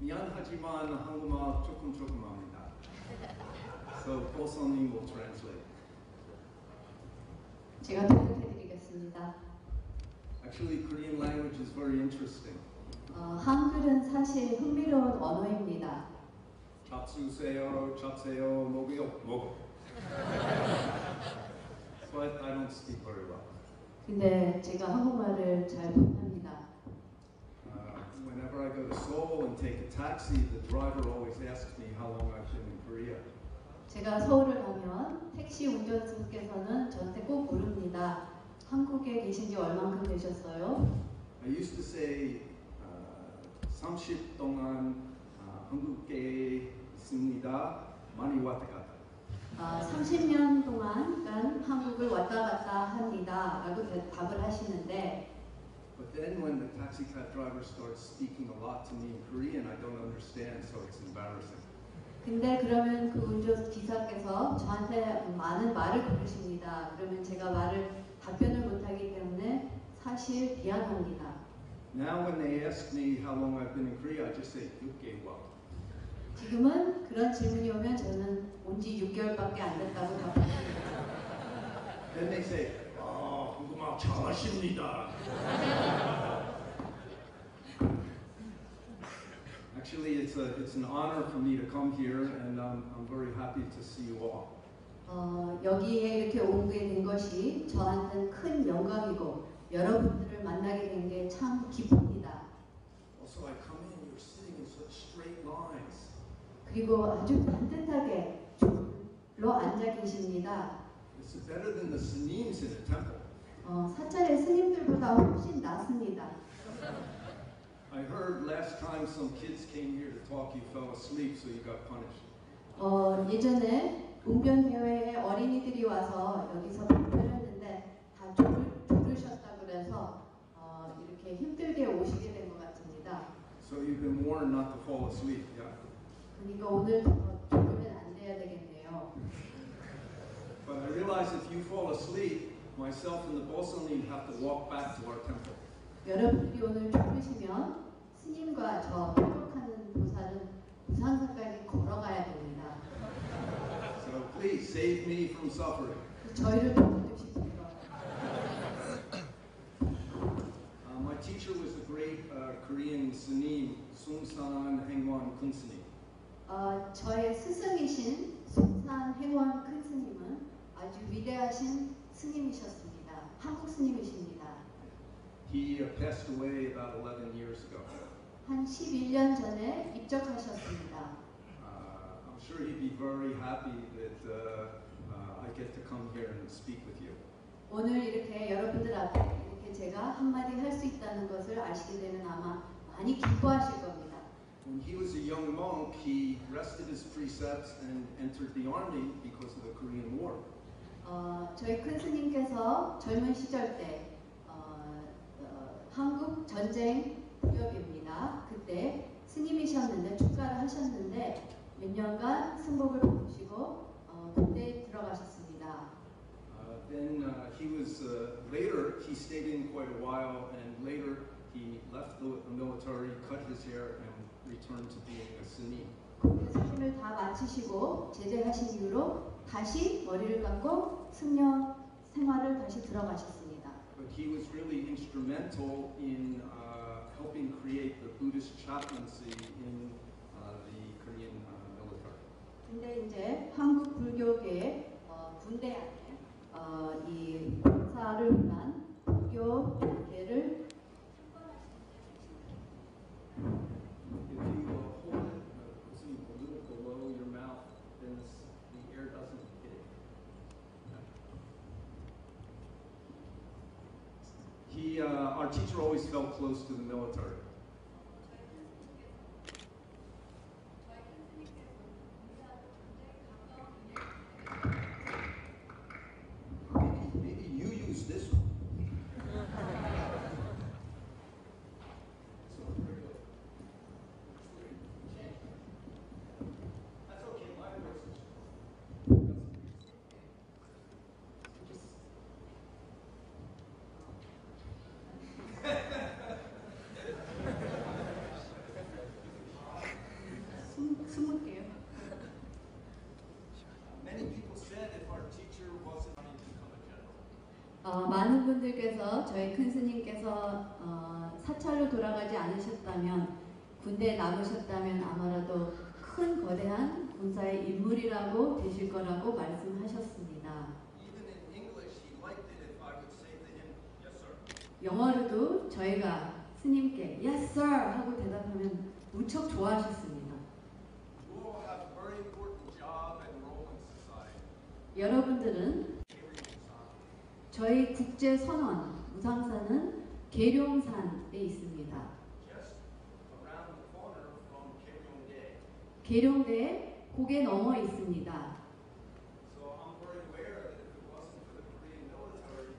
미안하지만 한국말 조금 합니다. So 보선님 will translate. 제가 통역해드리겠습니다. Actually, Korean language is very interesting. 한글은 사실 흥미로운 언어입니다. 잡수세요, 먹어요, 먹어. But I don't speak very well. 근데 제가 한국말을 잘 못합니다. Whenever I go to Seoul and take a taxi, the driver always asks me how long I've been in Korea. 제가 서울을 가면 택시 운전수께서는 저한테 꼭 물습니다. 한국에 계신 지 얼만큼 되셨어요? I used to say 30 동안 한국에 있습니다. 많이 왔다 갔다. 30년 동안 한국을 왔다 갔다 합니다. 라고 답을 하시는데 But then when the taxi cab driver starts speaking a lot to me in Korean, I don't understand, so it's embarrassing. 근데 그러면 그 운전기사께서 저한테 많은 말을 걸으십니다. 그러면 제가 답변을 못하기 때문에 사실 미안합니다. Now when they ask me how long I've been in Korea, I just say 6개월. 지금은 그런 질문이 오면 저는 온 지 6개월밖에 안 됐다고 답합니다. Then they say, 한국말 잘하십니다. Actually, it's an honor for me to come here, and I'm very happy to see you all. 여기에 이렇게 오게 된 것이 저한테는 큰 영광이고 여러분들을 만나게 된 게 참 기쁩니다. Also, I come in, you're sitting in such straight lines. 그리고 아주 반듯하게 줄로 앉아 계십니다. It's better than the senims in the temple. 사찰의 스님들보다 훨씬 낫습니다. I heard last time some kids came here to talk, you fell asleep, so you got punished. 예전에 웅변 대회에 어린이들이 와서 여기서 발표를 했는데 다 졸으셨다고 그래서 이렇게 힘들게 오시게 된 것 같습니다. So you've been warned not to fall asleep, yeah? 그러니까 오늘 졸으면 안 돼야 되겠네요. But I realize if you fall asleep, myself and the bosonim have to walk back to our temple. 여러분들이 오늘 졸으시면 스님과 저 통역하는 보살은 부산사까지 걸어가야 됩니다. So please save me from suffering. 저희를 도와주십시오. My teacher was a great Korean Sunim, Sungsan Haengwon Kun Sunim. 저의 스승이신 숭산 행원 큰 스님은 아주 위대하신 스님이셨습니다. 한국 스님이십니다. He passed away about 11 years ago. 한 11년 전에 입적하셨습니다. I'm sure he'd be very happy that I get to come here and speak with you. 오늘 이렇게 여러분들 앞에 이렇게 제가 한마디 할 수 있다는 것을 아시게 되면 아마 많이 기뻐하실 겁니다. When he was a young monk, he rested his precepts and entered the army because of the Korean War. 저희 큰 스님께서 젊은 시절 때 한국 전쟁 무렵입니다. 그때 스님이셨는데 축가를 하셨는데 몇 년간 승복을 받으시고 군대에 들어가셨습니다. Then he was later he stayed in quite a while, and later he left the military, cut his hair, and returned to being a Sunim. 군대 수임을 다 마치시고 제대하신 이후로 다시 머리를 감고 승려 생활을 다시 들어가셨습니다. But he was really instrumental in helping create the Buddhist chaplaincy in the Korean military. 근데 이제 한국 불교계 군대 안에 이 봉사를 위한 불교계를 If you hold it a little below your mouth, then the air doesn't hit it. Our teacher always felt close to the military. Maybe you use this one. That's okay, my voice is. 부모님께서 저희 큰 스님께서 사찰로 돌아가지 않으셨다면 군대에 남으셨다면 아마도 큰 거대한 군사의 인물이라고 되실 거라고 말씀하셨습니다. Even in English, he liked it if I would say to him, "Yes, sir." 영어로도 저희가 스님께 Yes, sir 하고 대답하면 무척 좋아하셨습니다. You all have a very important job and role in society. 여러분들은 저희 국제 선원 무상사는 계룡산에 있습니다. Just around the corner from Keryongdae. 계룡대에 고개 넘어 있습니다. So I'm very aware that if it wasn't for the Korean military,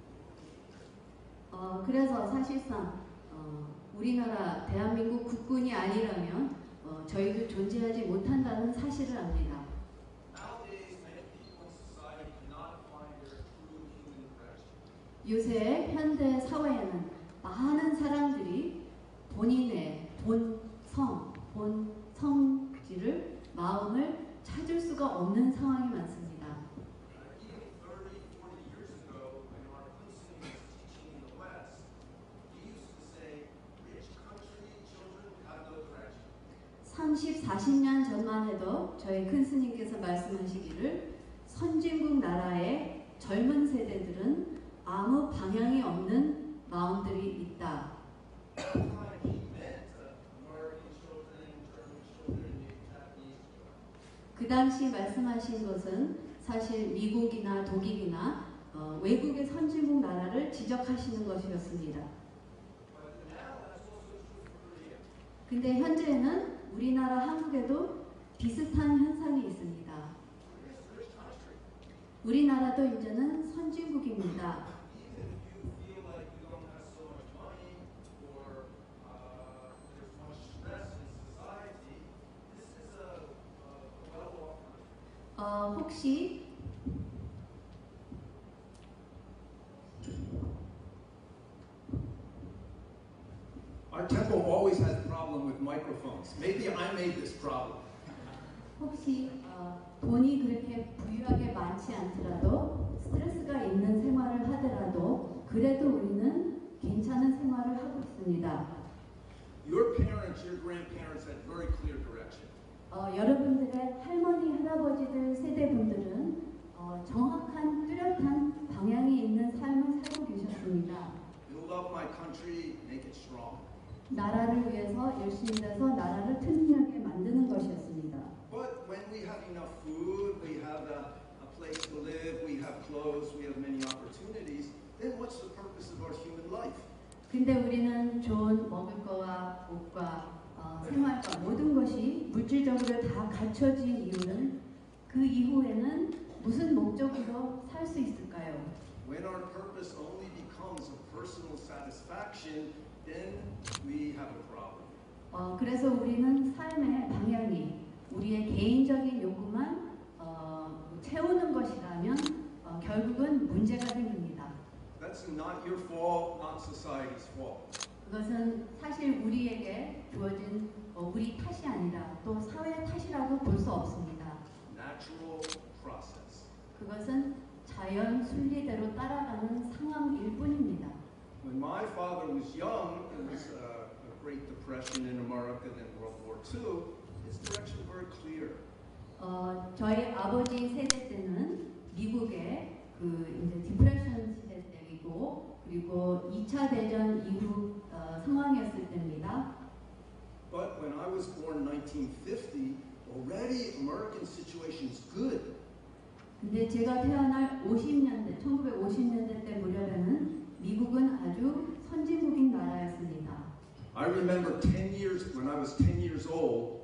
그래서 사실상 우리나라 대한민국 국군이 아니라면 저희도 존재하지 못한다는 사실을 압니다. nowadays many people in society cannot find their true human direction. 요새 현대 사회에는 많은 사람들이 본인의 본 성질을 마음을 찾을 수가 없는 상황이 많습니다. Even 30, 40 years ago, when our Kunsin was teaching in the West, he used to say, rich country children have no direction. 30, 40년 전만 해도 저희 큰 스님께서 말씀하시기를 선진국 나라의 젊은 세대들은 아무 방향이 없는 마음들이 있다. At the time he meant American children, German children, maybe Japanese children. 그 당시 말씀하신 것은 사실 미국이나 독일이나 외국의 선진국 나라를 지적하시는 것이었습니다. But now that's also true for Korea. 근데 현재는 우리나라 한국에도 비슷한 현상이 있습니다. Korea is a rich country. 우리나라도 이제는 선진국입니다. Even if you feel like you don't have so much money or there's much stress in society, this is a well-off country. 혹시 Our temple always has a problem with microphones. Maybe I made this problem. 혹시 돈이 그렇게 부유하게 많지 않더라도 스트레스가 있는 생활을 하더라도 그래도 우리는 괜찮은 생활을 하고 있습니다. Your parents, your grandparents had very clear direction. 여러분들의 할머니, 할아버지들 세대분들은 정확한 뚜렷한 방향이 있는 삶을 살고 계셨습니다. Build up my country, make it strong. 나라를 위해서 열심히 해서 나라를 튼튼하게 만드는 것이었습니다. But when we have enough food, we have a place to live, we have clothes, we have many opportunities, then what's the purpose of our human life? 근데 우리는 좋은 먹을 거와 옷과 생활과 모든 것이 물질적으로 다 갖춰진 이유는 그 이후에는 무슨 목적으로 살 수 있을까요? When our purpose only becomes a personal satisfaction, then we have a problem. 그래서 우리는 삶의 방향이 우리의 개인적인 요구만 채우는 것이라면 결국은 문제가 생깁니다. That's not your fault, not society's fault. 그것은 사실 우리에게 주어진 우리 탓이 아니라 또 사회 탓이라고 볼 수 없습니다. Natural process. 그것은 자연 순리대로 따라가는 상황일 뿐입니다. When my father was young, there was a Great Depression in America, then World War II. His direction very clear. 저희 아버지 세대 때는 미국의 이제 디프레션 시대 때이고 그리고 2차 대전 이후 상황이었을 때입니다. But when I was born in 1950, already American situation is good. 근데 제가 태어날 50년대, 1950년대 때 무렵에는 미국은 아주 선진국인 나라였습니다. I remember 10 years, when I was 10 years old,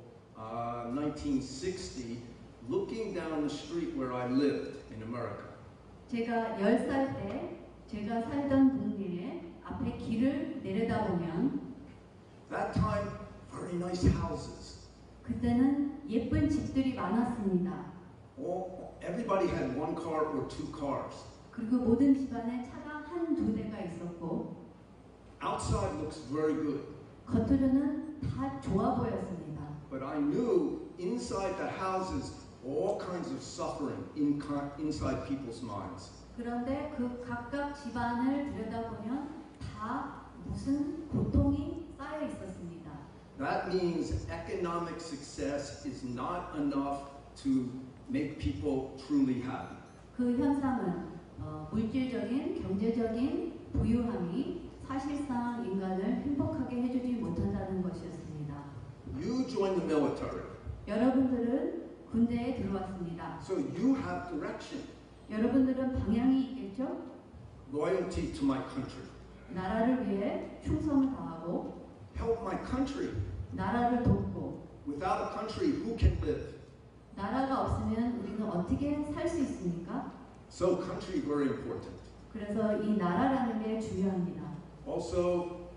1960, looking down the street where I lived in America. 제가 10살 때 제가 살던 동네에 앞에 길을 내려다보면 That time, very nice houses. 그때는 예쁜 집들이 많았습니다. Everybody had one car or two cars. 그리고 모든 집안에 차가 한두 대가 있었고 Outside looks very good. 겉으로는 다 좋아 보였습니다. But I knew inside the houses all kinds of suffering inside people's minds. 그런데 그 각각 집안을 들여다보면 다 무슨 고통이 쌓여 있었습니다. That means economic success is not enough to make people truly happy. 그 현상은 물질적인, 경제적인 부유함이 사실상 인간을 행복하게 해주지 못한다는 것이었습니다. You join the military, 여러분들은 군대에 들어왔습니다. so you have direction, 여러분들은 방향이 있겠죠? loyalty to my country. 나라를 위해 충성을 다하고 Help my country. 나라를 돕고 Without a country, who can live? 나라가 없으면 우리는 어떻게 살 수 있습니까? So country very important. 그래서 이 나라라는 게 중요합니다. Also,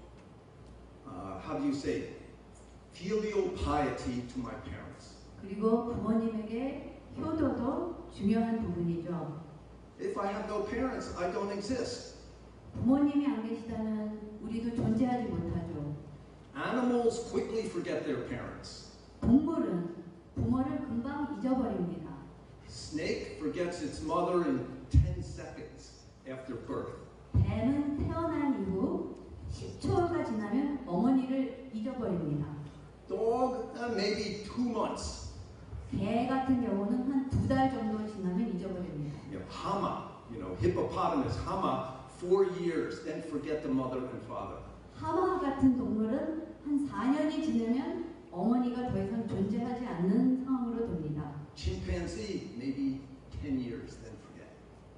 how do you say, filial piety to my parents. 그리고 부모님에게 효도도 중요한 부분이죠. If I have no parents, I don't exist. 부모님이 안 계시다면 우리도 존재하지 못하죠. Animals quickly forget their parents. 동물은 부모를 금방 잊어버립니다. Snake forgets its mother in 10 seconds after birth. 뱀은 태어난 이후 10초가 지나면 어머니를 잊어버립니다. Dog, maybe 2 months. 개 같은 경우는 한 2달 정도 지나면 잊어버립니다. Hama, hippopotamus, hama, 4 years, then forget the mother and father. 하마 같은 동물은 한 4년이 지나면 어머니가 더 이상 존재하지 않는 상황으로 됩니다. Chimpanzee, maybe 10 years, then forget.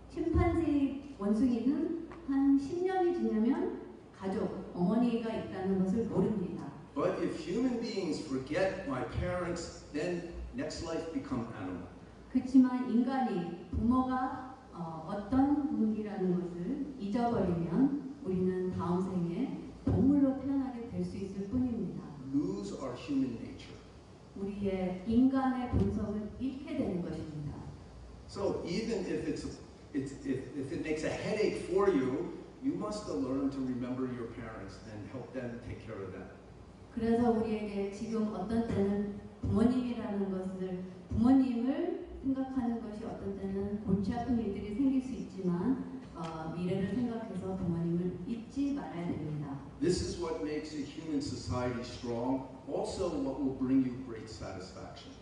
침판지 원숭이는 한 10년이 지나면 가족, 어머니가 있다는 것을 모릅니다. But if human beings forget my parents, then next life become animal. 그렇지만 인간이 부모가 어떤 분이라는 것을 잊어버리면 우리는 다음 생에 동물로 태어나게 될 수 있을 뿐입니다. Lose our human nature. 우리의 인간의 본성을 잃게 되는 것입니다. So even if if it makes a headache for you, you must learn to remember your parents and help them take care of them. 그래서 우리에게 지금 어떤 때는 부모님이라는 것을 부모님을 생각하는 것이 어떤 때는 골치 아픈 일들이 생길 수 있지만 미래를 생각해서 부모님을 잊지 말아야 됩니다. This is what makes a human society strong. Also, what will bring you great satisfaction.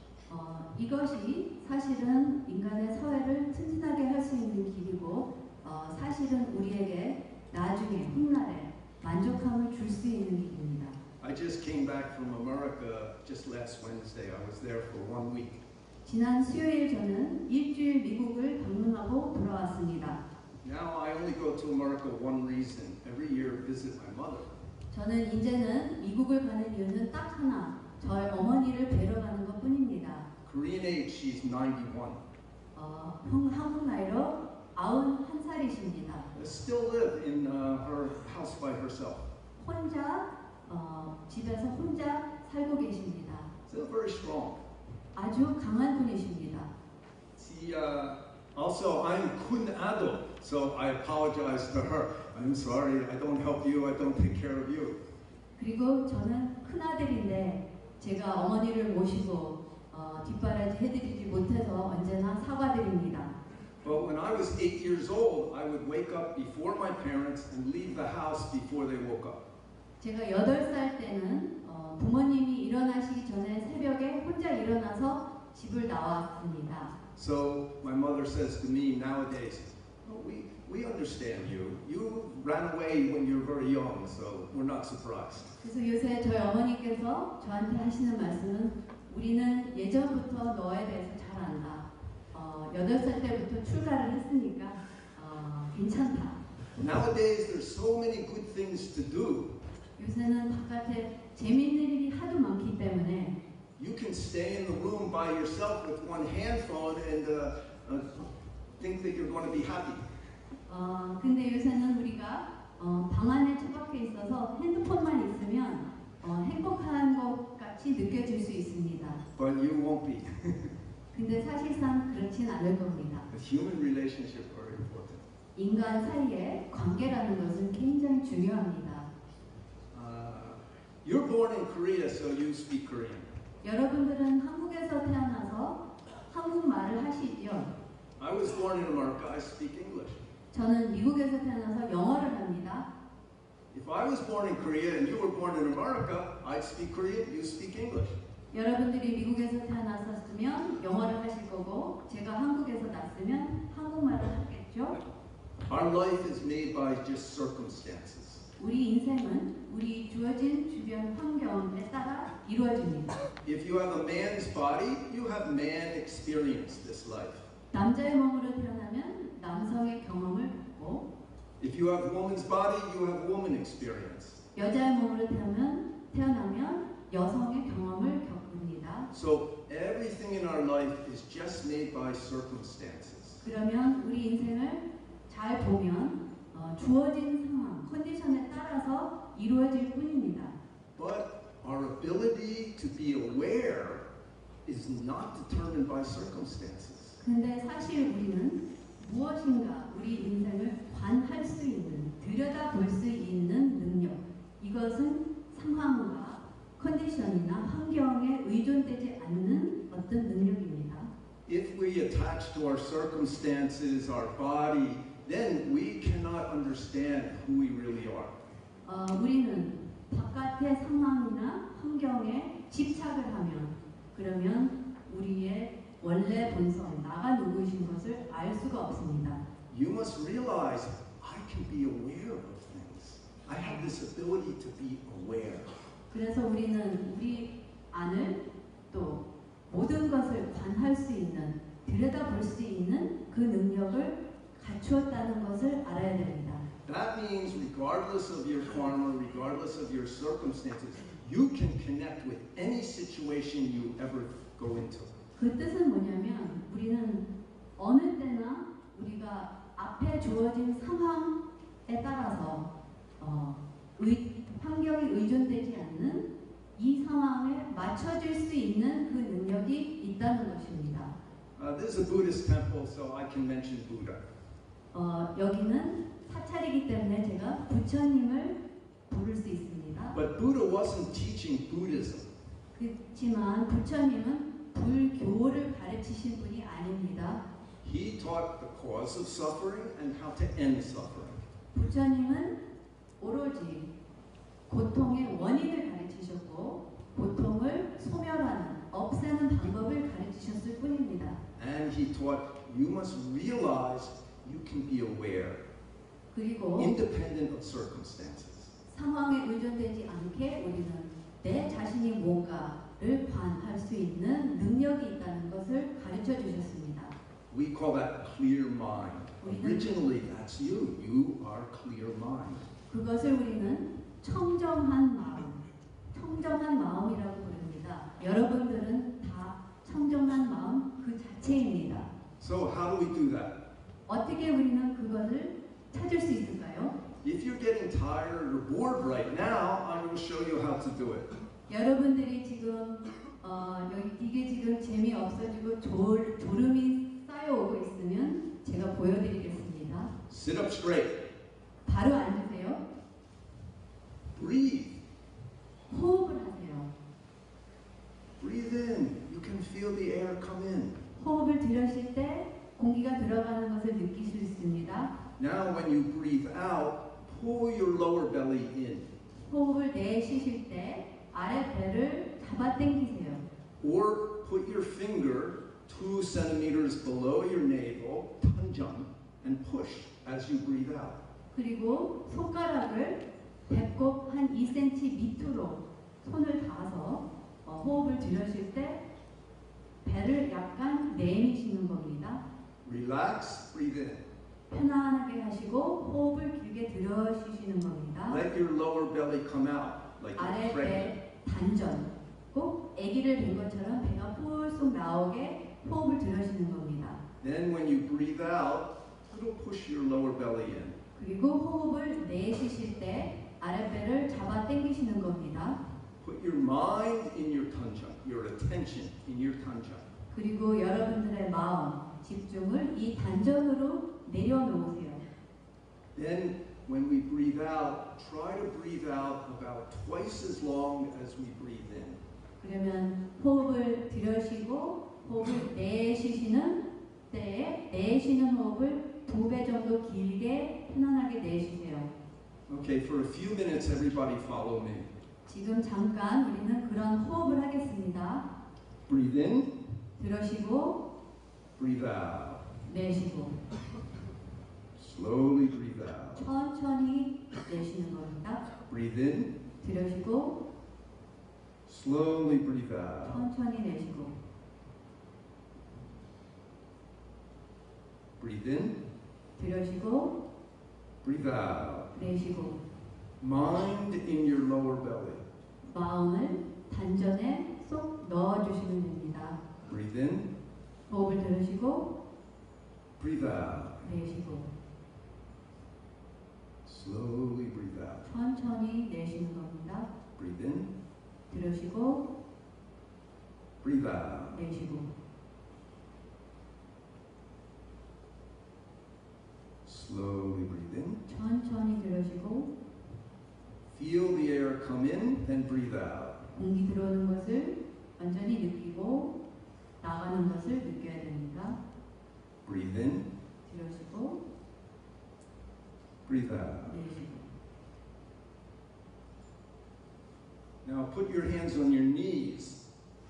이것이 사실은 인간의 사회를 튼튼하게 할 수 있는 길이고 사실은 우리에게 나중에 훗날에 만족함을 줄 수 있는 길입니다. I just came back from America just last Wednesday. I was there for 1 week. 지난 수요일 저는 일주일 미국을 방문하고 돌아왔습니다. Now I only go to America one reason. Every year visit my mother. 저는 이제는 미국을 가는 이유는 딱 하나, 저의 어머니를 뵈러 가는 것뿐입니다. Korean age, she's 91. 한국 나이로 91살이십니다. Still live in her house by herself. 혼자 집에서 혼자 살고 계십니다. Still very strong. 아주 강한 분이십니다. She, also, I'm Kun Ado, so I apologize to her. I'm sorry, I don't help you, I don't take care of you. 그리고 저는 큰아들인데 제가 어머니를 모시고 뒷바라지 해드리지 못해서 언제나 사과드립니다. But when I was 8 years old, I would wake up before my parents and leave the house before they woke up. 제가 8살 때는 부모님이 일어나시기 전에 새벽에 혼자 일어나서 집을 나왔습니다. So my mother says to me nowadays, oh, we understand you. You ran away when you were very young, so we're not surprised. 그래서 요새 저희 어머니께서 저한테 하시는 말씀은 우리는 예전부터 너에 대해서 잘 안다. 8살 때부터 출가를 했으니까 괜찮다. Nowadays there's so many good things to do. 요새는 바깥에 재미있는 일이 하도 많기 때문에 You can stay in the room by yourself with one handphone and think that you're going to be happy. 근데 요새는 우리가 방 안에 처박혀 있어서 핸드폰만 있으면 행복한 것 같이 느껴질 수 있습니다. But you won't be. 근데 사실상 그렇진 않을 겁니다. The human relationship is very important. 인간 사이의 관계라는 것은 굉장히 중요합니다. You're born in Korea, so you speak Korean. 여러분들은 한국에서 태어나서 한국말을 하시죠. I was born in America, I speak English. 저는 미국에서 태어나서 영어를 합니다. If I was born in Korea and you were born in America, I'd speak Korean, you speak English. 여러분들이 미국에서 태어났었으면 영어를 하실 거고 제가 한국에서 났으면 한국말을 하겠죠. Our life is made by just circumstances. 우리 인생은 우리 주어진 주변 환경에 따라 이루어집니다. If you have a man's body, you have man experience this life. 남자의 몸으로 태어나면 남성의 경험을 갖고 If you have a woman's body, you have woman experience. 여자의 몸으로 태어나면 여성의 경험을 겪습니다. So everything in our life is just made by circumstances. 그러면 우리 인생을 잘 보면 주어진 상황, 컨디션에 따라서 이루어질 뿐입니다. But our ability to be aware is not determined by circumstances. 근데 사실 우리는 무엇인가 우리 인생을 관할 수 있는, 들여다볼 수 있는 능력, 이것은 상황과 컨디션이나 환경에 의존되지 않는 어떤 능력입니다. If we attach to our circumstances, our body, then we cannot understand who we really are. 우리는 바깥의 상황이나 환경에 집착을 하면 그러면 우리의 원래 본성, 나가 누구이신 것을 알 수가 없습니다. You must realize I can be aware of things. I have this ability to be aware. 그래서 우리는 우리 안을 또 모든 것을 관할 수 있는, 들여다볼 수 있는 그 능력을 갖추었다는 것을 알아야 됩니다. That means regardless of your karma, regardless of your circumstances, you can connect with any situation you ever go into. 그 뜻은 뭐냐면 우리는 어느 때나 우리가 앞에 주어진 상황에 따라서 환경에 의존되지 않는 이 상황에 맞춰질 수 있는 그 능력이 있다는 것입니다. This is a Buddhist temple, so I can mention Buddha. 여기는 사찰이기 때문에 제가 부처님을 부를 수 있습니다. But Buddha wasn't teaching Buddhism. 그렇지만 부처님은 불교를 가르치신 분이 아닙니다. He taught the cause of suffering and how to end suffering. 부처님은 오로지 고통의 원인을 가르치셨고 고통을 소멸하는, 없애는 방법을 가르치셨을 뿐입니다. And he taught you must realize you can be aware, 그리고 independent of circumstances. 상황에 의존되지 않게 우리는 내 자신이 뭔가를 관할 수 있는 능력이 있다는 것을 가르쳐 주셨습니다. We call that clear mind. Originally, that's you. You are clear mind. 그것을 우리는 청정한 마음이라고 부릅니다. 여러분들은 다 청정한 마음 그 자체입니다. So how do we do that? 어떻게 우리는 그것을 찾을 수 있을까요? If you're getting tired or bored right now, I'm going to show you how to do it. 여러분들이 지금 이게 지금 재미 없어지고 졸음이 쌓여오고 있으면 제가 보여드리겠습니다. Sit up straight. 바로 앉으세요. Breathe. 호흡을 하세요. Breathe in. You can feel the air come in. 호흡을 들으실 때 공기가 들어가는 것을 느끼실 수 있습니다. Now when you breathe out, pull your lower belly in. 호흡을 내쉬실 때 아래 배를 잡아 당기세요. Or put your finger 2 centimeters below your navel, tanjang, and push as you breathe out. 그리고 손가락을 배꼽 한 2cm 밑으로 손을 닿아서 호흡을 들으실 때 배를 약간 내미시는 겁니다. Relax, breathe in. 편안하게 하시고 호흡을 길게 들어쉬시는 겁니다. Let your lower belly come out like you're 아래 pregnant. 배 단전. 꼭 아기를 뵌 것처럼 배가 폴쏙 나오게 호흡을 들으시는 겁니다. Then when you breathe out, it'll push your lower belly in. 그리고 호흡을 내쉬실 때 아랫배를 잡아 당기시는 겁니다. Put your mind in your tanjang, your attention in your tanjang. 그리고 여러분들의 마음, 집중을 이 단전으로 내려놓으세요. Then when we breathe out, try to breathe out about twice as long as we breathe in. 그러면 호흡을 들으시고 호흡을 내쉬시는 때에 내쉬는 호흡을 2배 정도 길게 편안하게 내쉬세요. Okay, for a few minutes, everybody follow me. 지금 잠깐 우리는 그런 호흡을 하겠습니다. Breathe in, 들으시고 breathe out. 내쉬고 Slowly breathe out. 천천히 내쉬는 겁니다. Breathe in, 들으시고 slowly breathe out. 천천히 내쉬고 Breathe in, 들으시고 breathe out. 내쉬고 Mind in your lower belly. 마음을 단전에 쏙 넣어주시면 됩니다. Breathe in, 호흡을 들으시고 breathe out. 내쉬고 Slowly breathe out. 천천히 내쉬는 겁니다. Breathe in, 들으시고 breathe out. 내쉬고 Slowly breathe in. 천천히 들으시고 Feel the air come in, then breathe out. 공기 들어오는 것을 완전히 느끼고 나가는 것을 느껴야 됩니다. Breathe in, 들으시고 breathe out. 내쉬고 Now put your hands on your knees.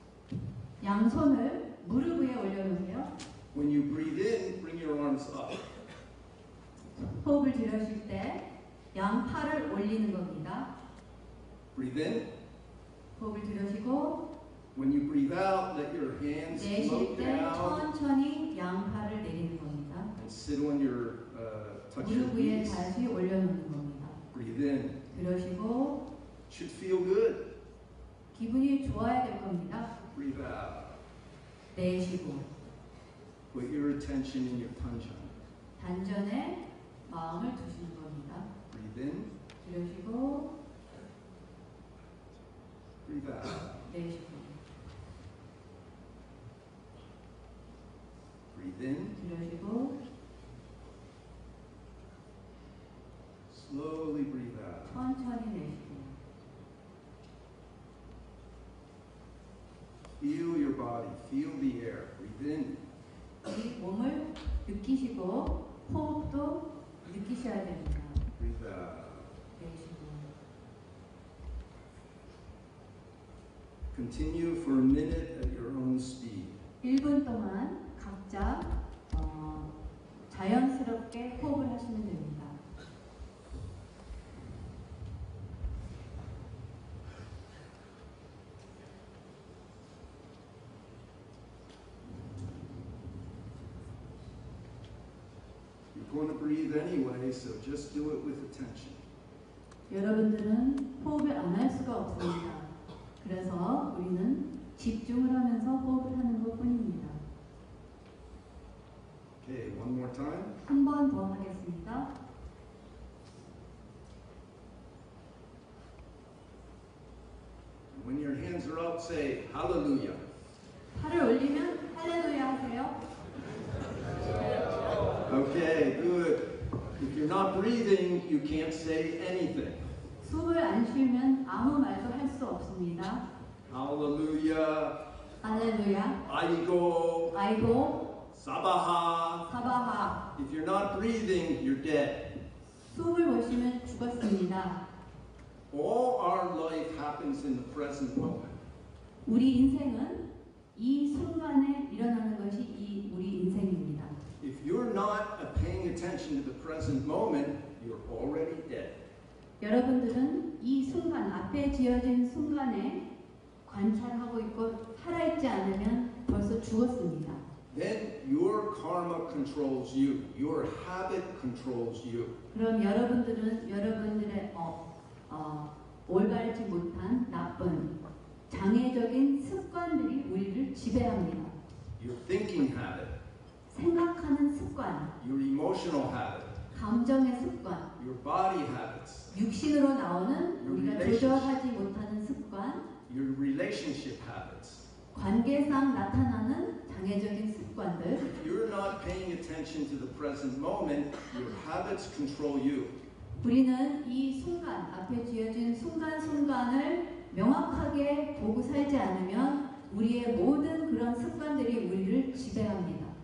양손을 무릎 위에 올려놓으세요. When you breathe in, bring your arms up. 호흡을 들으실 때 양 팔을 올리는 겁니다. Breathe in. 호흡을 들으시고 When you breathe out, let your hands 내쉴 float 때 down 천천히 양 팔을 내리는 겁니다. and sit on your, touch your 무릎 위에 knees. 다시 올려놓는 겁니다. Breathe in. 들으시고 Should feel good. 기분이 좋아야 될 겁니다. Breathe out. 내쉬고 Put your attention in your tanjan. 단전에 마음을 두시는 겁니다. Breathe in. 들으시고 Breathe out. 내쉬고 Breathe in. 들으시고 Slowly breathe out. 천천히 내쉬고 Feel your body. Feel the air. Breathe in. 우리 몸을 느끼시고 호흡도 느끼셔야 됩니다. Breathe out. 내쉬고 Continue for a minute at your own speed. 1분 동안 각자 자연스럽게 호흡을 하시면 됩니다. You're going to breathe anyway, so just do it with attention. 여러분들은 호흡을 안 할 수가 없습니다. 그래서 우리는 집중을 하면서 호흡을 하는 것 뿐입니다. Okay, one more time. 한 번 더 하겠습니다. When your hands are up, say hallelujah. 팔을 올리면 할렐루야 하세요. Okay, good. If you're not breathing, you can't say anything. 숨을 안 쉬면 아무 말도 할 수 없습니다. Hallelujah. 할렐루야. Aigo. 아이고, Sabaha. 사바하. If you're not breathing, you're dead. 숨을 못 쉬면 죽었습니다. All our life happens in the present moment. 우리 인생은 이 순간에 일어나는 것이 우리 인생입니다. If you're not paying attention to the present moment, you're already dead. 여러분들은 이 순간, 앞에 지어진 순간에 관찰하고 있고 살아있지 않으면 벌써 죽었습니다. Then your karma controls you. Your habit controls you. 그럼 여러분들은 여러분들의 올바르지 못한 나쁜 장애적인 습관들이 우리를 지배합니다. Your thinking habit, 생각하는 습관, your emotional habit, 감정의 습관, your body habits, 육신으로 나오는 우리가 조절하지 못하는 습관, your relationship habits. 관계상 나타나는 장애적인 습관들. If you're not paying attention to the present moment, your habits control you. 우리는 이 순간, 앞에 지어진 순간순간을 명확하게 보고 살지 않으면 우리의 모든 그런 습관들이 우리를 지배합니다.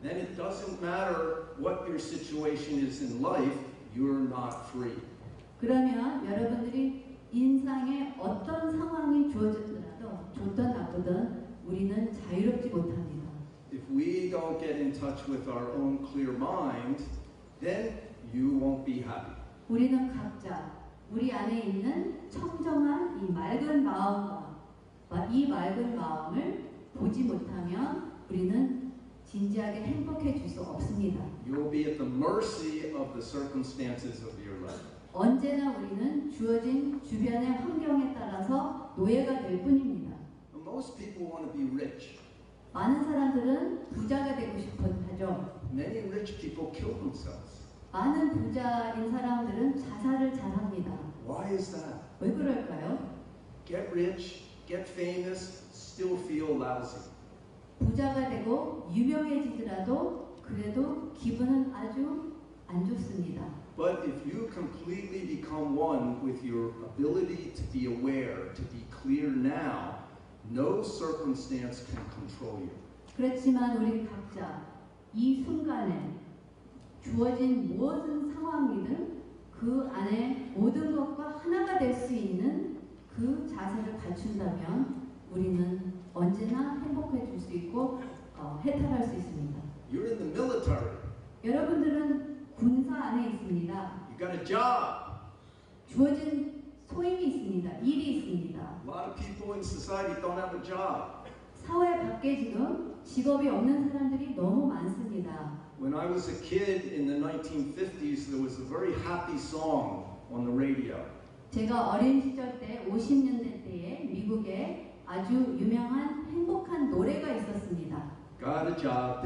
then it doesn't matter what your situation is in life, you're not free. 그러면 여러분들이 인상에 어떤 상황이 주어졌더라도 좋든 나쁘든 우리는 자유롭지 못합니다. If we don't get in touch with our own clear mind, then you won't be happy. 우리는 각자 우리 안에 있는 청정한 이 맑은 마음과 이 맑은 마음을 보지 못하면 우리는 진지하게 행복해질 수 없습니다. You'll be at the mercy of the circumstances of your life. 언제나 우리는 주어진 주변의 환경에 따라서 노예가 될 뿐입니다. Most people want to be rich. 많은 사람들은 부자가 되고 싶어 하죠. Many rich people kill themselves. 많은 부자인 사람들은 자살을 잘합니다. Why is that? 왜 그럴까요? Get rich, get famous, still feel lousy. 부자가 되고 유명해지더라도 그래도 기분은 아주 안 좋습니다. But if you completely become one with your ability to be aware, to be clear now, no circumstance can control you. 그렇지만 우리 각자 이 순간에 주어진 무엇은 상황이든 그 안에 모든 것과 하나가 될 수 있는 그 자세를 갖춘다면 우리는 언제나 행복해질 수 있고 해탈할 수 있습니다. You're in the military. 여러분들은 군사 안에 있습니다. You got a job. 주어진 소임이 있습니다. 일이 있습니다. A lot of people in society don't have a job. 사회 밖에 지금 직업이 없는 사람들이 너무 많습니다. When I was a kid in the 1950s, there was a very happy song on the radio. 제가 어린 시절 때 50년대 때에 미국에 아주 유명한 행복한 노래가 있었습니다. Got a job.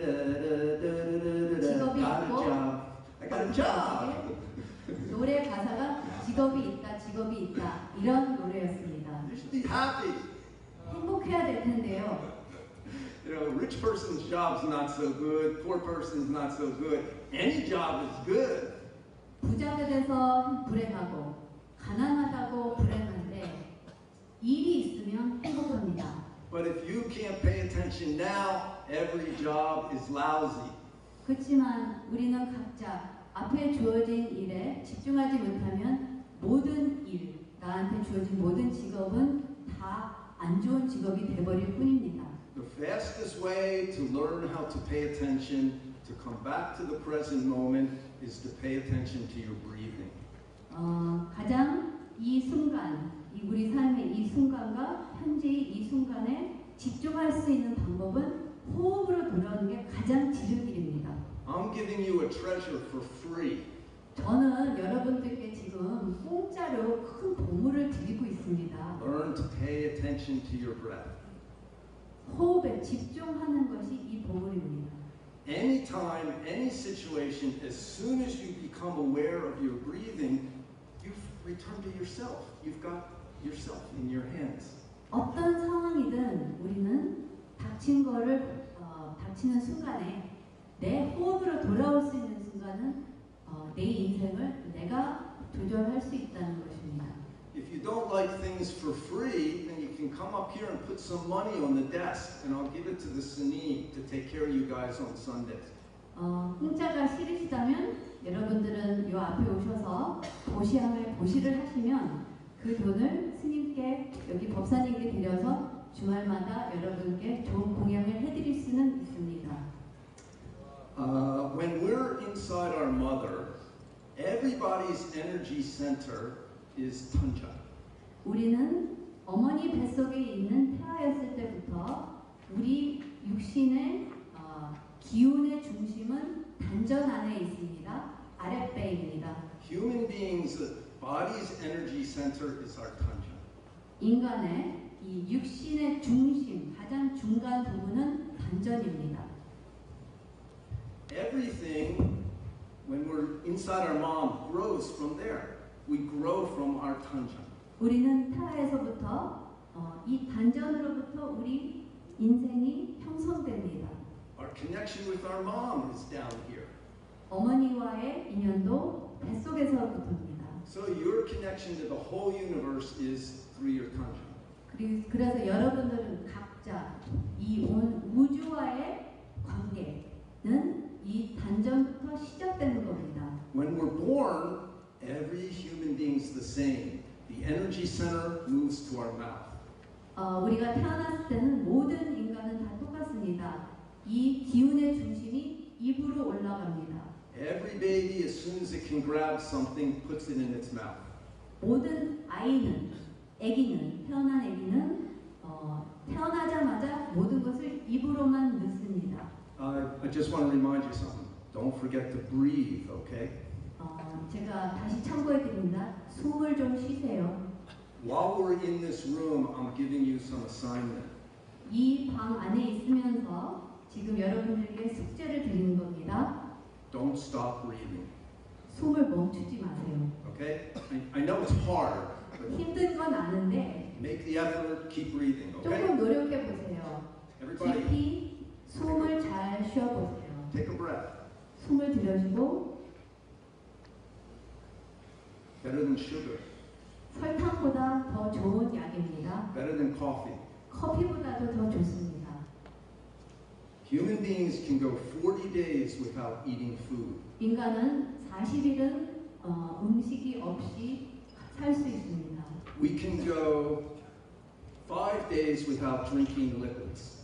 직업이 Got a 있고 job. I got a job. 노래 가사가 직업이 있다, 직업이 있다 이런 노래였습니다. You should be happy. 행복해야 될 텐데요. You know, rich person's job's not so good. Poor person's not so good. Any job is good. 부자가 돼서 불행하고 가난하다고 불행한데 일이 있으면 행복합니다. But if you can't pay attention now, every job is lousy. 그렇지만 우리는 각자 앞에 주어진 일에 집중하지 못하면 모든 일, 나한테 주어진 모든 직업은 다 안 좋은 직업이 돼버릴 뿐입니다. The fastest way to learn how to pay attention, to come back to the present moment, is to pay attention to your breathing. 가장 이 순간, 우리 삶의 이 순간과 현재 이 순간에 집중할 수 있는 방법은 호흡으로 돌아오는 게 가장 지름길입니다. I'm giving you a treasure for free. 저는 여러분들께 지금 공짜로 큰 보물을 드리고 있습니다. Learn to pay attention to your breath. 호흡에 집중하는 것이 이 보물입니다. Anytime, any situation, as soon as you become aware of your breathing, you've returned to yourself. You've got yourself in your hands. 어떤 상황이든 우리는 닥치는 순간에 내 호흡으로 돌아올 수 있는 순간은 내 인생을 내가 조절할 수 있다는 것입니다. If you don't like things for free, then you can come up here and put some money on the desk, and I'll give it to the Sini to take care of you guys on Sundays. 공짜가 싫으시다면 여러분들은 요 앞에 오셔서 보시를 하시면 그 돈을 스님께 여기 법사님께 드려서 주말마다 여러분께 좋은 공양을 해드릴 수는 있습니다. When we're inside our mother, everybody's energy center is Tanja. 우리는 어머니 뱃속에 있는 태아였을 때부터 우리 육신의 기운의 중심은 단전 안에 있습니다. 아랫배입니다. Human beings, body's energy center is our Tanja. 인간의 이 육신의 중심, 가장 중간 부분은 단전입니다. Everything, when we're inside our mom, grows from there. We grow from our Tanja. 우리는 태아에서부터 이 단전으로부터 우리 인생이 형성됩니다. Our connection with our mom is down here. 어머니와의 인연도 뱃속에서부터입니다. So your connection to the whole universe is through your Tanja. 그래서 여러분들은 각자 이 온 우주와의 관계, 이 단전부터 시작되는 겁니다. When we're born, every human being's the same. The energy center moves to our mouth. 우리가 태어났을 때는 모든 인간은 다 똑같습니다. 이 기운의 중심이 입으로 올라갑니다. Every baby, as soon as it can grab something, puts it in its mouth. 모든 아기는 태어난 아기는 태어나자마자 모든 것을 입으로만 넣습니다. I just want to remind you something. Don't forget to breathe, okay? 제가 다시 참고해 드립니다. 숨을 좀 쉬세요. While we're in this room, I'm giving you some assignment. 이 방 안에 있으면서 지금 여러분들에게 숙제를 드리는 겁니다. Don't stop breathing, 숨을 멈추지 마세요. okay? I know it's hard, but 힘든 건 아는데 make the effort, keep breathing, okay? 조금 노력해 보세요. Everybody, 깊이 숨을 잘 쉬어 보세요. take a breath. 숨을 들여주고 Better than sugar, 설탕보다 더 좋은 약입니다. better than coffee. 커피보다도 더 좋습니다. Human beings can go 40 days without eating food. 인간은 40일은 음식이 없이 살 수 있습니다. We can go 5 days without drinking liquids.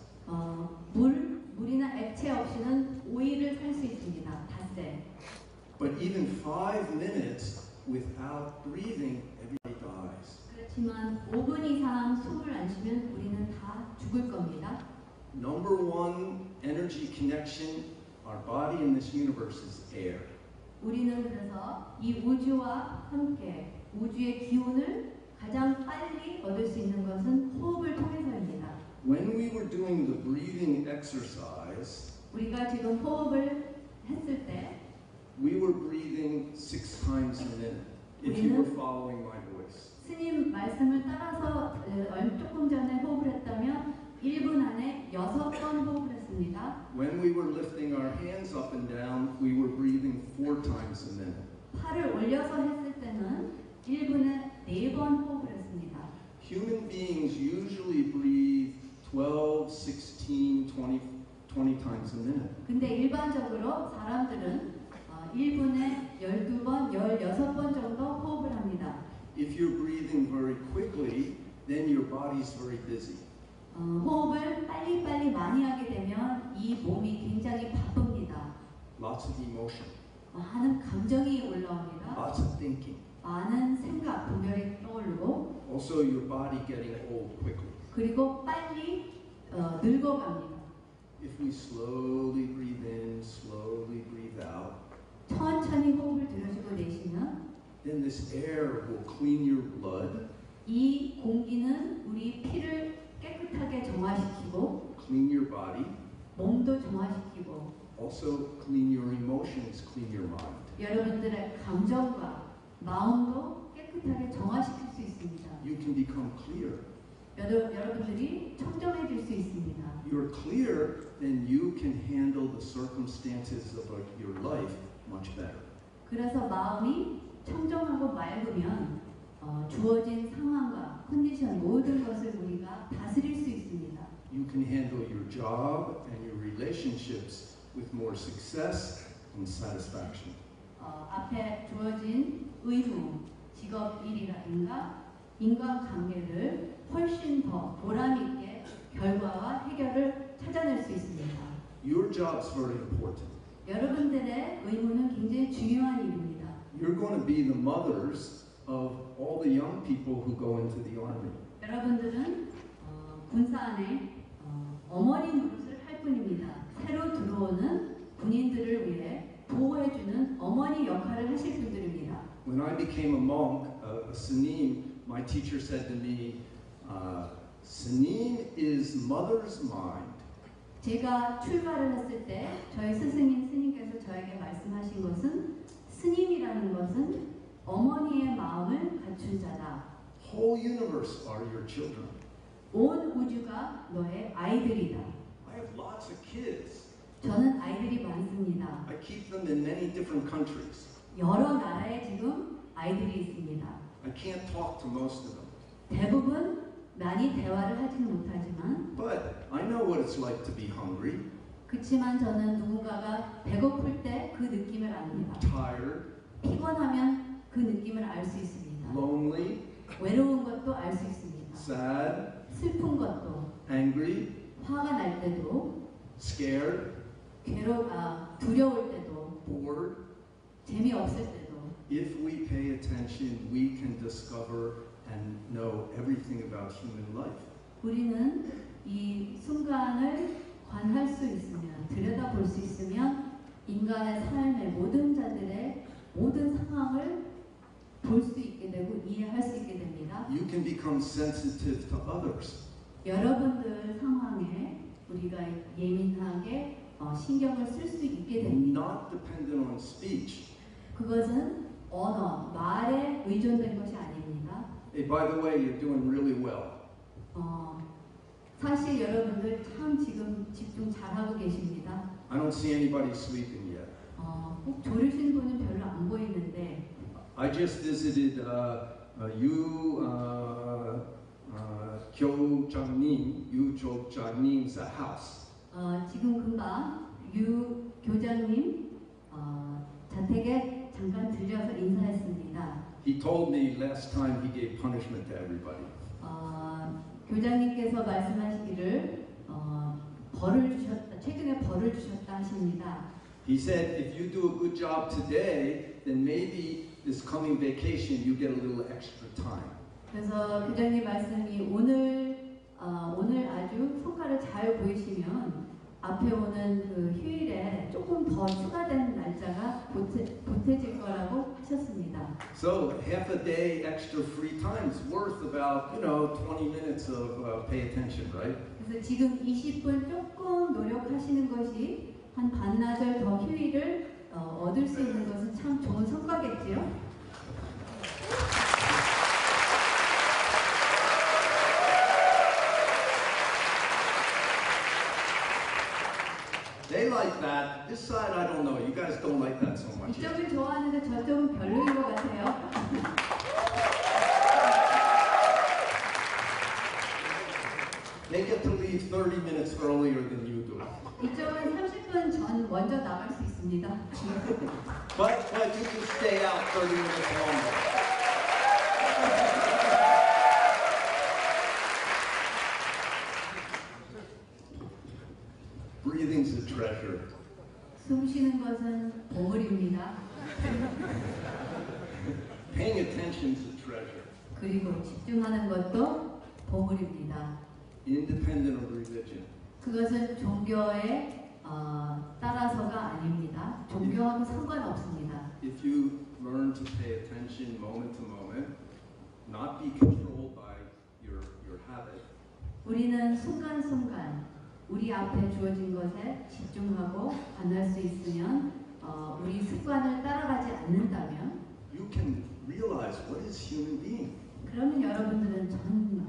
물이나 액체 없이는 5일을 살 수 있습니다. 닷새. But even 5 minutes without breathing, everybody dies. 그렇지만 5분 이상 숨을 안 쉬면 우리는 다 죽을 겁니다. Number one energy connection, our body in this universe is air. 우리는 그래서 이 우주와 함께 우주의 기운을 가장 빨리 얻을 수 있는 것은 호흡을 통해서입니다. When we were doing the breathing exercise, 우리가 지금 호흡을 했을 때 we were breathing 6 times a minute, if you were following my voice. 스님 말씀을 따라서 조금 전에 호흡을 했다면 1분 안에 6번 호흡을 했습니다. When we were lifting our hands up and down, we were breathing 4 times a minute. 팔을 올려서 했을 때는 1분에 4번 호흡을 했습니다. Human beings usually breathe 12, 16, 20 times a minute. 근데 일반적으로 사람들은 1분에 12번, 16번 정도 호흡을 합니다. If you're breathing very quickly, then your body's very busy. 호흡을 빨리빨리 많이 하게 되면 이 몸이 굉장히 바쁩니다. Lots of emotion, 많은 감정이 올라옵니다. lots of thinking. 많은 생각, 분별이 떠오르고 Also, your body getting old quickly. 그리고 빨리 늙어갑니다. If we slowly breathe in, slowly breathe out, 천천히 호흡을 들여주고 내쉬면 then this air will clean your blood, 이 공기는 우리 피를 깨끗하게 정화시키고 clean your body, 몸도 정화시키고 also clean your emotions, clean your mind. 여러분들의 감정과 마음도 깨끗하게 정화시킬 수 있습니다. You can become clear. 여러분들이 청정해질 수 있습니다. You're clear, then you can handle the circumstances of your life much better. 그래서 마음이 청정하고 맑으면 주어진 상황과 컨디션 모든 것을 우리가 다스릴 수 있습니다. You can handle your job and your relationships with more success and satisfaction. 앞에 주어진 의무, 직업 일이라든가 인간관계를 훨씬 더 보람있게 결과와 해결을 찾아낼 수 있습니다. Your job's very important. 여러분들의 의무는 굉장히 중요한 일입니다. You're going to be the mothers of all the young people who go into the army. 여러분들은 군사 안에 어머니 노릇을 할 뿐입니다. 새로 들어오는 군인들을 위해 보호해주는 어머니 역할을 하실 분들입니다. When I became a monk, a Sanim, my teacher said to me, Sanim is mother's mind. 제가 출가를 했을 때 저희 스님께서 저에게 말씀하신 것은 스님이라는 것은 어머니의 마음을 갖춘 자다. Whole universe are your children. 온 우주가 너의 아이들이다. I have lots of kids. 저는 아이들이 많습니다. I keep them in many different countries. 여러 나라에 지금 아이들이 있습니다. I can't talk to most of them. 대부분 많이 대화를 하지는 못하지만 But I know what it's like to be hungry. 그렇지만 저는 누군가가 배고플 때 그 느낌을 압니다. tired, 피곤하면 그 느낌을 알 수 있습니다. lonely, 외로운 것도 알 수 있습니다. sad, 슬픈 것도, angry, 화가 날 때도, scared, 두려울 때도, bored. 재미없을 때도. If we pay attention, we can discover and know everything about human life. 우리는 이 순간을 관할 수 있으면, 들여다볼 수 있으면 인간의 삶의 모든 자들의 모든 상황을 볼 수 있게 되고 이해할 수 있게 됩니다. You can become sensitive to others. 여러분들 상황에 우리가 예민하게 신경을 쓸 수 있게 됩니다. Not dependent on speech. 그것은 언어, 말에 의존된 것이 아닙니다. Hey, by the way, you're doing really well. 사실 여러분들 참 지금 집중 잘하고 계십니다. I don't see anybody sleeping yet. 꼭 졸으신 분은 별로 안 보이는데 I just visited 교장님's house. 지금 금방 유 교장님 자택에 잠깐 들려서 인사했습니다. He told me last time he gave punishment to everybody. 교장님께서 말씀하시기를 최근에 벌을 주셨다 하십니다. He said, if you do a good job today, then maybe this coming vacation you get a little extra time. 그래서 교장님 말씀이 오늘 아주 성과를 잘 보이시면 앞에 오는 그 휴일에 조금 더 추가된 날짜가 보태질 거라고 하셨습니다. So half a day extra free time is worth about 20 minutes of pay attention, right? 그래서 지금 20분 조금 노력하시는 것이 한 반나절 더 휴일을 얻을 수 있는 것은 참 좋은 성과겠지요. They like that. This side, I don't know. You guys don't like that so much. 이쪽을 좋아하는데 저쪽은 별로인 것 같아요. They get to leave 30 minutes earlier than you do. 이쪽은 30분 전 먼저 나갈 수 있습니다. But you can stay out 30 minutes longer. Breathing's a treasure. 숨 쉬는 것은 보물입니다. Paying attention's a treasure. 그리고 집중하는 것도 보물입니다. Independent of religion. 그것은 종교에 따라서가 아닙니다. 종교하고 상관없습니다. If you learn to pay attention moment to moment, not be controlled by your habit. 우리는 순간순간 우리 앞에 주어진 것에 집중하고 관할 수 있으면 우리 습관을 따라가지 않는다면 You can realize what is human being. 그러면 여러분들은 정말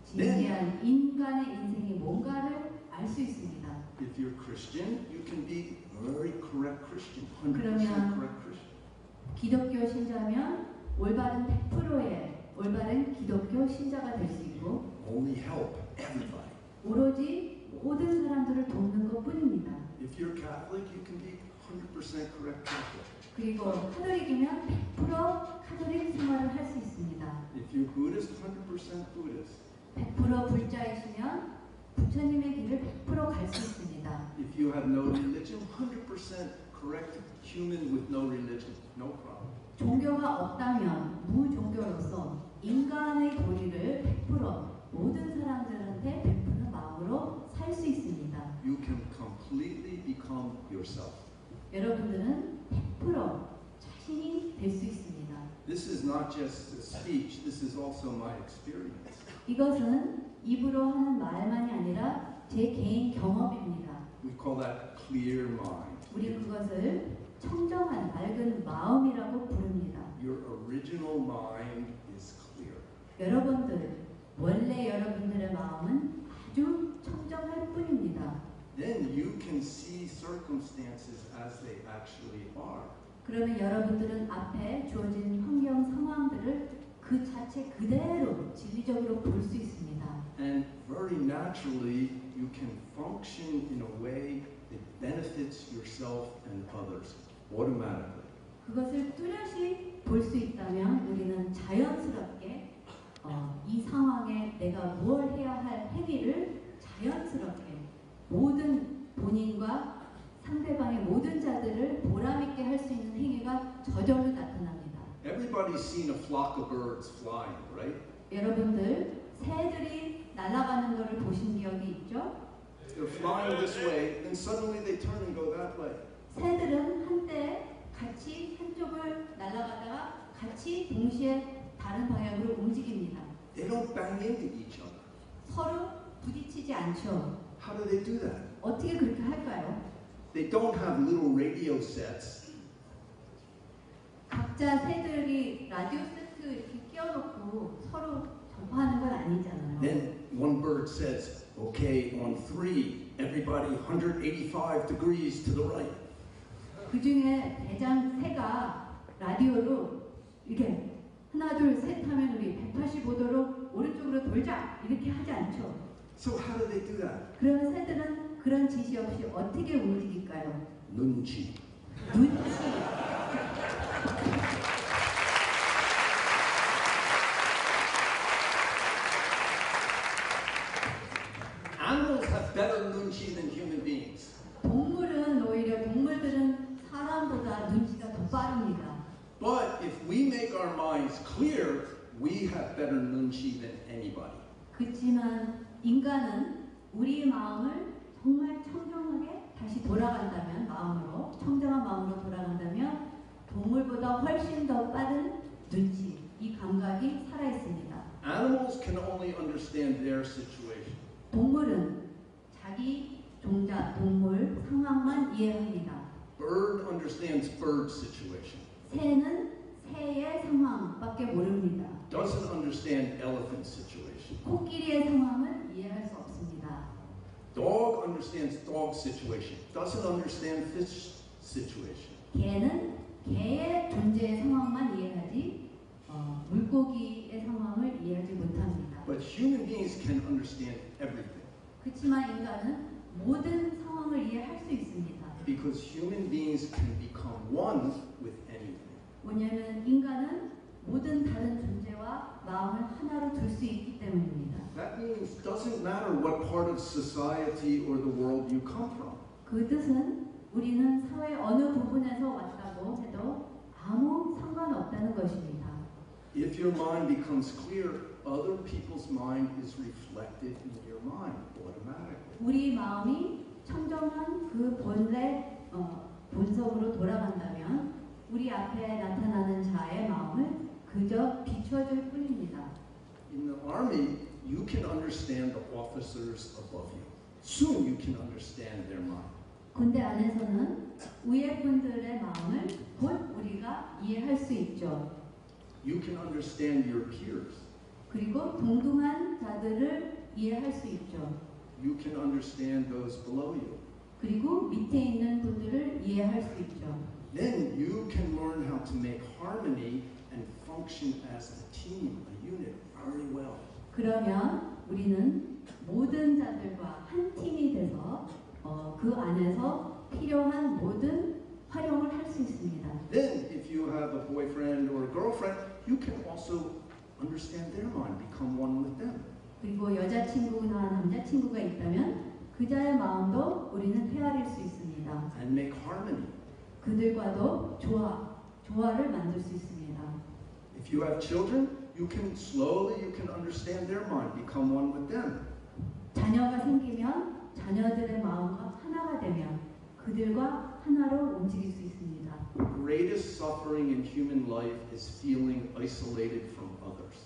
진지한 인간의 인생이 뭔가를 알 수 있습니다. If you're Christian, you can be very correct Christian, 100% 그러면 correct Christian. 기독교 신자면 올바른 100%의 올바른 기독교 신자가 될 수 있고 Only help everybody. 오로지 모든 사람들을 돕는 것뿐입니다. If you're Catholic, you can be 100% correct Catholic. 그리고 카톨릭이면 100% 카톨릭 생활을 할 수 있습니다. If you're Buddhist, 100% Buddhist. 100% 불자이시면 부처님의 길을 100% 갈 수 있습니다. If you have no religion, 100% correct human with no religion, no problem. 종교가 없다면 무종교로서 인간의 도리를 100% 모든 사람들한테 베푸는 마음으로 살 수 있습니다. You can completely become yourself. 여러분들은 100% 자신이 될 수 있습니다. This is not just a speech, this is also my experience. 이것은 입으로 하는 말만이 아니라 제 개인 경험입니다. We call that clear mind. 우리 그것을 청정한 맑은 마음이라고 부릅니다. Your original mind is clear. 여러분들, 원래 여러분들의 마음은 아주 청정할 뿐입니다. Then you can see circumstances as they actually are. 그러면 여러분들은 앞에 주어진 환경 상황들을 그 자체 그대로 진리적으로 볼 수 있습니다. And very naturally, you can function in a way it benefits yourself and others automatically. 그것을 뚜렷이 볼 수 있다면 우리는 자연스럽게 이 상황에 내가 무엇 해야 할 행위를 자연스럽게 모든 본인과 상대방의 모든 자들을 보람있게 할 수 있는 행위가 저절로 나타납니다. Everybody's seen a flock of birds flying, right? 여러분들 새들이 날아가는 것을 보신 기억이 있죠? They're flying this way, and suddenly they turn and go that way. 새들은 한때 같이 한쪽을 날아가다가 같이 동시에 다른 방향으로 움직입니다. They don't bang into each other. 서로 부딪히지 않죠. How do they do that? 어떻게 그렇게 할까요? They don't have little radio sets. 각자 새들이 라디오 세트 이렇게 끼워놓고 서로 접하는 건 아니잖아요. Then one bird says, okay, on 3, everybody 185 degrees to the right. 그 중에 대장 새가 라디오로 이렇게 하나 둘 셋 하면 우리 185도로 오른쪽으로 돌자 이렇게 하지 않죠. So how do they do that? 그런 새들은 그런 지시 없이 어떻게 움직일까요? 눈치. 눈치. Animals have better 눈치 than human beings. 동물은 오히려 동물들은 사람보다 눈치가 더 빠릅니다. But if we make our minds clear, we have better 눈치 than anybody. 그렇지만 인간은 우리 마음을 정말 청정하게 다시 돌아간다면 마음으로 청정한 마음으로 돌아간다면 동물보다 훨씬 더 빠른 눈치, 이 감각이 살아 있습니다. Animals can only understand their situation. 동물은 자기 종자, 동물 상황만 이해합니다. Bird understands bird situation. 새는 새의 상황밖에 모릅니다. Doesn't understand elephant situation. 코끼리의 상황은 이해할 수 없습니다. Dog understands dog situation. Doesn't understand fish situation. 개는 개의 존재의 상황만 이해하지 물고기의 상황을 이해하지 못합니다. But human beings can understand everything. 그렇지만 인간은 모든 상황을 이해할 수 있습니다. Because human beings can become one with anything. 왜냐하면 인간은 모든 다른 존재와 마음을 하나로 둘 수 있기 때문입니다. That means it doesn't matter what part of society or the world you come from. 그 뜻은 우리는 사회 어느 부분에서 왔다고 해도 아무 상관없다는 것입니다. If your mind becomes clear, other people's mind is reflected in your mind automatically. 우리 마음이 청정한 그 본래 본성으로 돌아간다면 우리 앞에 나타나는 자의 마음을 그저 비춰줄 뿐입니다. In the army, you can understand the officers above you. Soon you can understand their mind. 군대 안에서는 위에 분들의 마음을 곧 우리가 이해할 수 있죠. You can understand your peers. 그리고 동등한 자들을 이해할 수 있죠. You can understand those below you. 그리고 밑에 있는 분들을 이해할 수 있죠. Then you can learn how to make harmony and function as a team, a unit, very well. 그러면 우리는 모든 자들과 한 팀이 돼서 그 안에서 필요한 모든 활용을 할 수 있습니다. Then, if you have a boyfriend or a girlfriend, you can also understand their mind, become one with them. 그리고 여자친구나 남자친구가 있다면 그자의 마음도 우리는 헤아릴 수 있습니다. And make harmony. 그들과도 조화를 만들 수 있습니다. If you have children, you can understand their mind, become one with them. 자녀가 생기면 자녀들의 마음과 하나가 되면 그들과 하나로 움직일 수 있습니다. The greatest suffering in human life is feeling isolated from others.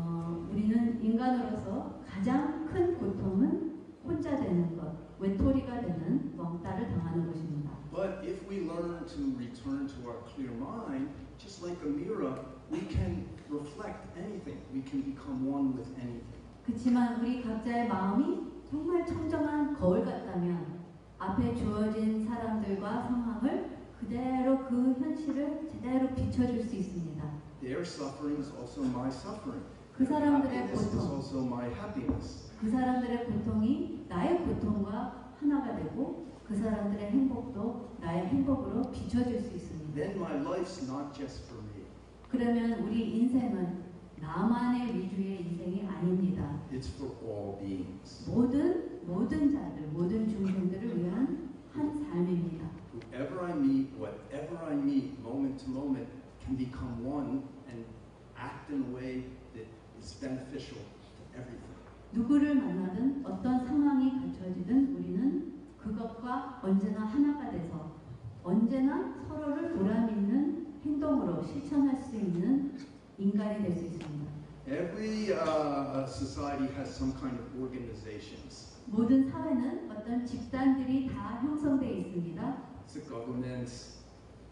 우리는 인간으로서 가장 큰 고통은 혼자 되는 것, 외톨이가 되는 왕따를 당하는 것입니다. But if we learn to return to our clear mind, just like a mirror, we can reflect anything. We can become one with anything. 그렇지만 우리 각자의 마음이 정말 청정한 거울 같다면 앞에 주어진 사람들과 상황을 그대로 그 현실을 제대로 비춰줄 수 있습니다. Their suffering is also my suffering. 그 사람들의 Happiness is 고통, also my happiness. 그 사람들의 고통이 나의 고통과 하나가 되고 그 사람들의 행복도 나의 행복으로 비춰줄 수 있습니다. then my life's not just for me. 그러면 우리 인생은 나만의 위주의 인생이 아닙니다. It's for all beings. 모든 자들, 모든 중생들을 위한 한 삶입니다. Whoever I meet, whatever I meet, moment to moment, can become one and act in a way that is beneficial to everything. 누구를 만나든 어떤 상황이 갖춰지든 우리는 그것과 언제나 하나가 돼서 언제나 서로를 보람있는 행동으로 실천할 수 있는 인간이 될 수 있습니다. Every society has some kind of organizations. 모든 사회는 어떤 집단들이 다 형성되어 있습니다. The governments,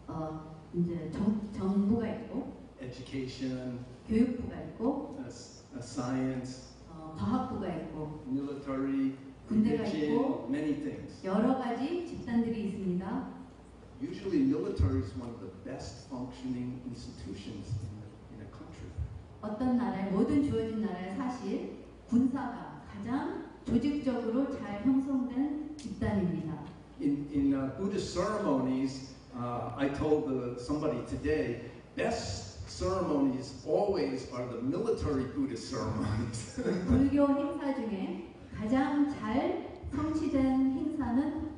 이제 정부가 있고, education, 교육부가 있고, science, 과학부가 있고, military, 군대가 religion, 있고, many things. 여러 가지 집단들이 있습니다. Usually military is one of the best functioning institutions in a country. 어떤 나라의 모든 주어진 나라의 사실 군사가 가장 조직적으로 잘 형성된 집단입니다. In Buddhist ceremonies, I told somebody today, best ceremonies always are the military Buddhist ceremonies. 불교 행사 중에 가장 잘 성취된 행사는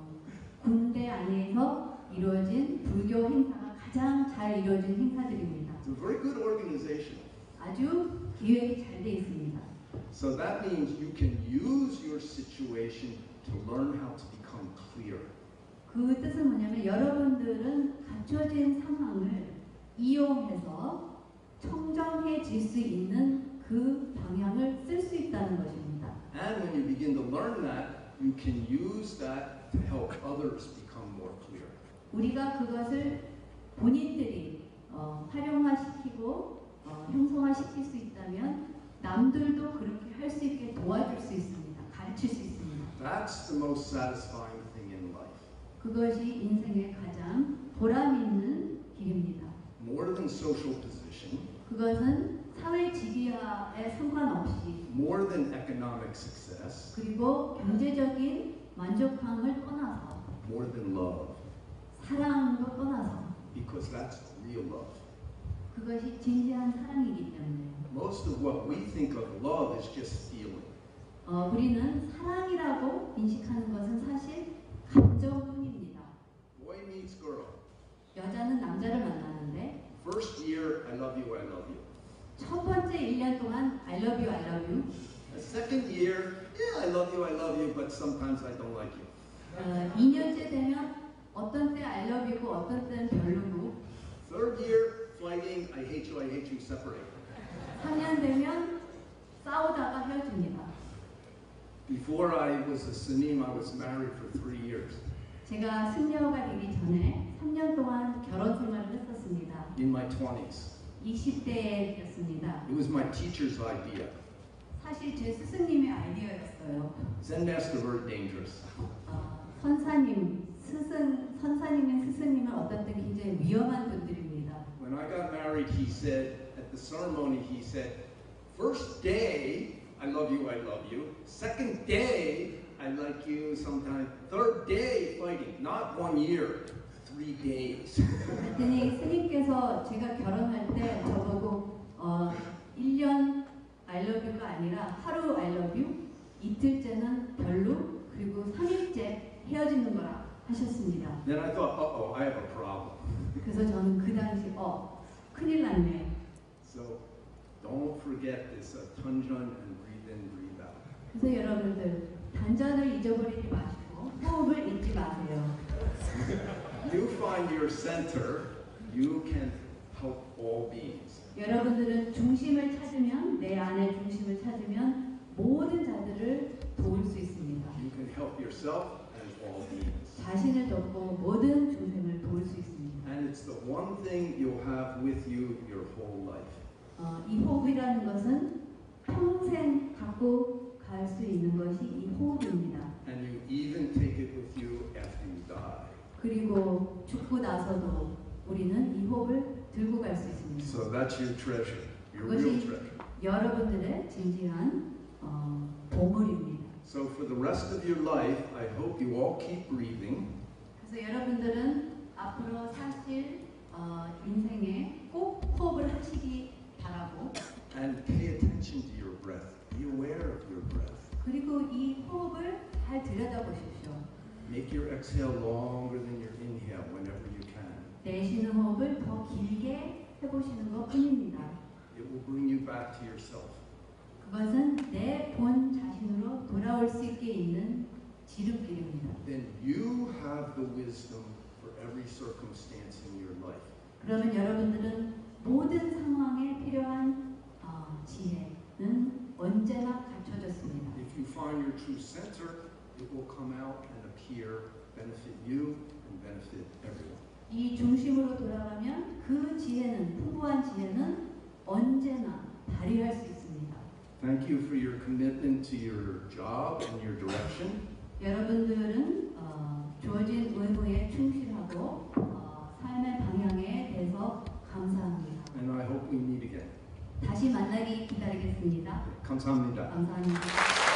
군대 안에서 이루어진 불교 행사가 가장 잘 이루어진 행사들입니다. It's a very good organization. 아주 기획이 잘 돼 있습니다. So that means you can use your situation to learn how to become clear. 그 뜻은 뭐냐면 여러분들은 갖춰진 상황을 이용해서 청정해질 수 있는 그 방향을 쓸 수 있다는 것입니다. And when you begin to learn that, you can use that to help others become more clear. 우리가 그것을 본인들이 활용화시키고 형성화시킬 수 있다면 남들도 그렇게 할 수 있게 도와줄 수 있습니다. 가르칠 수 있습니다. That's the most satisfying thing in life. 그것이 인생의 가장 보람 있는 길입니다. More than social position, 그것은 사회 지위와에 상관없이 more than economic success, 그리고 경제적인 만족함을 떠나서 more than love, 사랑도 떠나서 because that's real love. 그것이 진지한 사랑이기 때문에 Most of what we think of love is just feeling. 우리는 사랑이라고 인식하는 것은 사실 감정뿐입니다. Boy meets girl. 여자는 남자를 만나는데 First year, I love you, I love you. 첫 번째 1년 동안 I love you, I love you. The second year, yeah, I love you, but sometimes I don't like you. 2년째 되면 어떤 때 I love you고 어떤 때는 별로고. Third year, fighting, I hate you, separate. 3년 되면 싸우다가 헤어집니다. Before I was a Sanim, I was married for 3 years. 제가 승려가 되기 전에 3년 동안 결혼 생활을 했었습니다. In my 20s. 20대였습니다. It was my teacher's idea. 사실 제 스승님의 아이디어였어요. Zen master very dangerous. 선사님의 스승님은 어떤 때 굉장히 위험한 분들입니다. When I got married, he said, at the ceremony, he said, first day, I love you, I love you. Second day, I like you sometimes. Third day, fighting. Not 1 year, 3 days. 그랬더니 스님께서 제가 결혼할 때 저보고 1년 I love you가 아니라 하루 I love you, 이틀째는 별로, 그리고 3일째 헤어지는 거라 하셨습니다. Then I thought, uh-oh, I have a problem. 그래서 저는 그 당시 큰일 났네. So don't forget this tunjan and breathe in, breathe out. 그래서 여러분들 단전을 잊어버리지 마시고 호흡을 잊지 마세요. You find your center, you can help all beings. 여러분들은 중심을 찾으면, 내 안의 중심을 찾으면 모든 자들을 도울 수 있습니다. You can help yourself and all beings. 자신을 돕고 모든 중생을 도울 수 있습니다. And it's the one thing you'll have with you your whole life. 이 호흡이라는 것은 평생 갖고 갈 수 있는 것이 이 호흡입니다. And you even take it with you after you die. 그리고 죽고 나서도 우리는 이 호흡을 들고 갈 수 있습니다. So that's your treasure, your real 그것이 treasure. 여러분들의 진지한 보물입니다. So for the rest of your life, I hope you all keep breathing. 그래서 여러분들은 앞으로 사실 인생에 꼭 호흡을 하시기 바라고 And pay attention to your breath. Be aware of your breath. 그리고 이 호흡을 잘 들여다보십시오. Make your exhale longer than your inhale whenever you can. 내쉬는 호흡을 더 길게 해보시는 것 뿐입니다. It will bring you back to yourself. 그것은 내 본 자신으로 돌아올 수 있게 있는 지름길입니다. Then you have the wisdom for every circumstance in your life. 그러면 여러분들은 모든 상황에 필요한 지혜는 언제나 갖춰졌습니다. If you find your true center, it will come out and appear, benefit you and benefit everyone. 이 중심으로 돌아가면 그 지혜는, 풍부한 지혜는 언제나 발휘할 수 있습니다. Thank you for your commitment to your job and your direction. 여러분들은 주어진 의무에 충실하고 삶의 방향에 대해서 감사합니다. And I hope we meet again. 다시 만나기 기다리겠습니다. 감사합니다. 감사합니다.